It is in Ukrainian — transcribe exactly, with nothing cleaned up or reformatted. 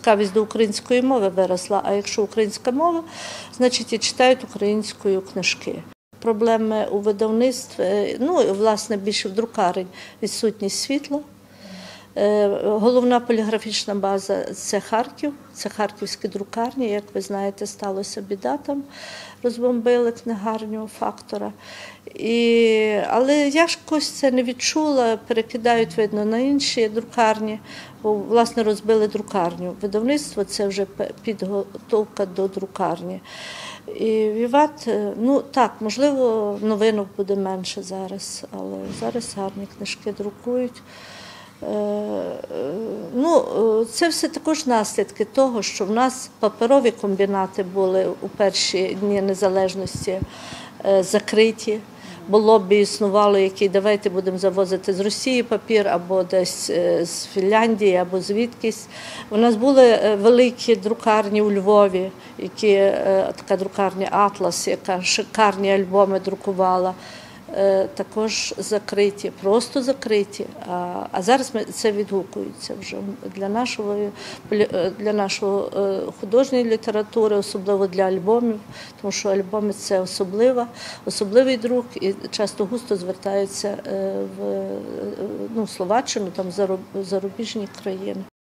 цікавість до української мови виросла, а якщо українська мова, значить і читають українською книжки. Проблеми у видавництві, ну, власне, більше в друкарень, відсутність світла. Головна поліграфічна база – це Харків, це харківські друкарні. Як ви знаєте, сталося біда там, розбомбили книгарню «Фактора». І, але я ж якось це не відчула, перекидають, видно, на інші друкарні, бо, власне, розбили друкарню. Видавництво – це вже підготовка до друкарні. І Віват, ну так, можливо, новинок буде менше зараз, але зараз гарні книжки друкують. Ну, це все також наслідки того, що в нас паперові комбінати були у перші дні незалежності закриті. Бо лобі існувало, які давайте будемо завозити з Росії папір, або десь з Фінляндії, або звідкись. У нас були великі друкарні у Львові, які, така друкарня «Атлас», яка шикарні альбоми друкувала. Також закриті, просто закриті, а, а зараз ми, це відгукується вже для нашого, для нашого художньої літератури, особливо для альбомів, тому що альбоми – це особлива, особливий друк і часто густо звертаються в ну, Словаччину, там, зарубіжні країни.